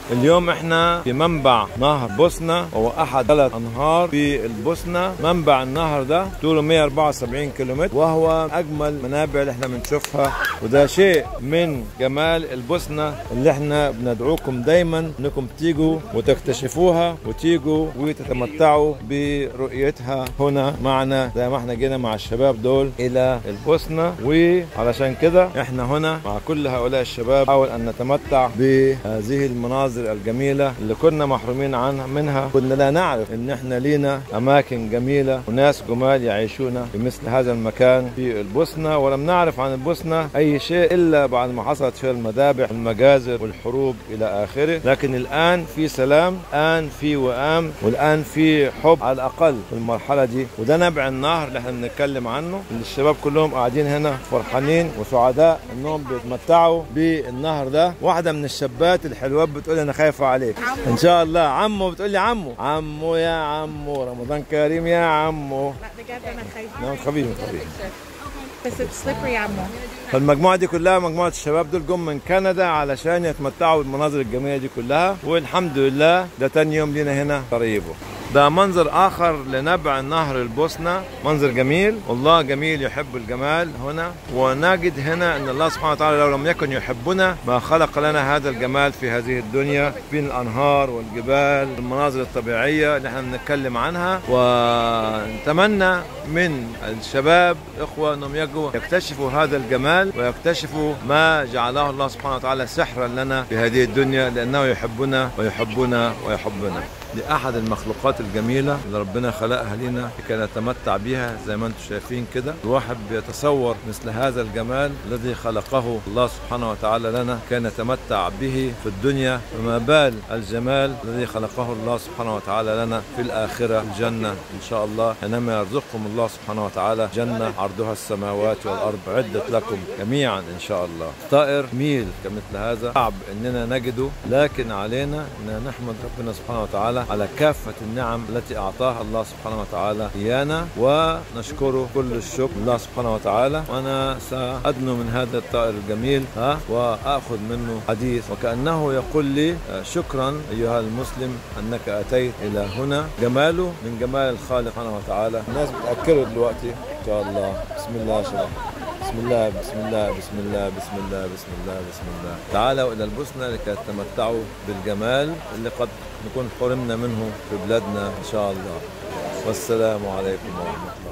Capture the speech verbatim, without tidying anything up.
اليوم احنا في منبع نهر بوسنة، وهو احد ثلاث انهار في البوسنة. منبع النهر ده طوله مئة وأربعة وسبعين كيلومتر، وهو اجمل المنابع اللي احنا بنشوفها، وده شيء من جمال البوسنة اللي احنا بندعوكم دايما انكم تيجوا وتكتشفوها وتيجوا وتتمتعوا برؤيتها هنا معنا، زي ما احنا جينا مع الشباب دول الى البوسنة. وعلشان كده احنا هنا مع كل هؤلاء الشباب نحاول ان نتمتع بهذه المناظر الجميلة اللي كنا محرومين عنها منها. كنا لا نعرف ان احنا لينا اماكن جميلة وناس جمال يعيشون في مثل هذا المكان في البوسنة، ولم نعرف عن البوسنة اي شيء الا بعد ما حصلت فيها المذابح والمجازر والحروب الى اخره. لكن الان في سلام، الان في وئام، والان في حب على الاقل في المرحلة دي. وده نبع النهر اللي احنا بنتكلم عنه، اللي الشباب كلهم قاعدين هنا فرحانين وسعداء انهم بيتمتعوا بالنهر ده. واحدة من الشابات الحلوات بتقول انا خايفة عليك ان شاء الله. عمو بتقول لي عمو عمو يا عمو رمضان كريم يا عمو. لا بجد انا خايفة. نعم خبيبي خبيبي. بس سليبري يا عمو. فالمجموعة دي كلها مجموعة الشباب دول جم من كندا علشان يتمتعوا بالمناظر الجميلة دي كلها، والحمد لله ده تاني يوم لينا هنا قريبه. ده منظر آخر لنبع نهر البوسنة، منظر جميل، والله جميل يحب الجمال هنا. ونجد هنا أن الله سبحانه وتعالى لو لم يكن يحبنا ما خلق لنا هذا الجمال في هذه الدنيا، بين الأنهار والجبال والمناظر الطبيعية اللي احنا بنتكلم عنها. ونتمنى من الشباب إخوة أنهم يجوا يكتشفوا هذا الجمال ويكتشفوا ما جعله الله سبحانه وتعالى سحرا لنا في هذه الدنيا، لأنه يحبنا ويحبنا ويحبنا. دي أحد المخلوقات الجميلة اللي ربنا خلقها لنا لكي نتمتع بها. زي ما انتم شايفين كده، الواحد بيتصور مثل هذا الجمال الذي خلقه الله سبحانه وتعالى لنا كي نتمتع به في الدنيا، فما بال الجمال الذي خلقه الله سبحانه وتعالى لنا في الآخرة، الجنة إن شاء الله، حينما يرزقكم الله سبحانه وتعالى جنة عرضها السماوات والأرض عدت لكم جميعا إن شاء الله. طائر ميل كمثل هذا صعب إننا نجده، لكن علينا أن نحمد ربنا سبحانه وتعالى على كافة النعم التي أعطاها الله سبحانه وتعالى إيانا، ونشكره كل الشكر الله سبحانه وتعالى. وأنا سأدنو من هذا الطائر الجميل ها وأخذ منه حديث، وكأنه يقول لي شكرا أيها المسلم أنك أتيت إلى هنا. جماله من جمال الخالق سبحانه وتعالى. الناس بتأكله دلوقتي إن شاء الله. بسم الله شباب، بسم الله بسم الله بسم الله بسم الله بسم الله بسم الله. تعالوا إلى البوسنة لكي تتمتعوا بالجمال اللي قد نكون حرمنا منه في بلادنا إن شاء الله. والسلام عليكم ورحمة الله.